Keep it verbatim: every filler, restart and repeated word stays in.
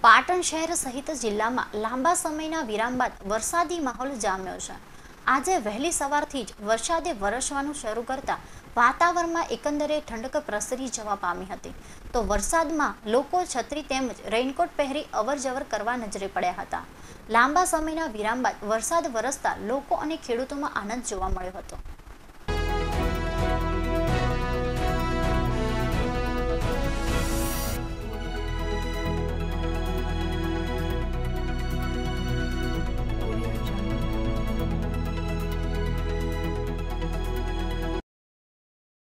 પાટણ શહેર સહિત જિલ્લામાં લાંબા સમયના વિરામ બાદ વરસાદી માહોલ જામ્યો છે। આજે વહેલી સવારથી જ વરસાદે વરસવાનું શરૂ કરતા વાતાવરણમાં એકંદરે ઠંડક પ્રસરી જવા પામી હતી। તો વરસાદમાં લોકો છત્રી તેમજ રેઇનકોટ પહેરી અવરજવર કરવા નજરે પડ્યા હતા। લાંબા સમયના વિરામ બાદ વરસાદ વરસતા લોકો અને ખેડૂતોમાં આનંદ જોવા મળ્યો હતો।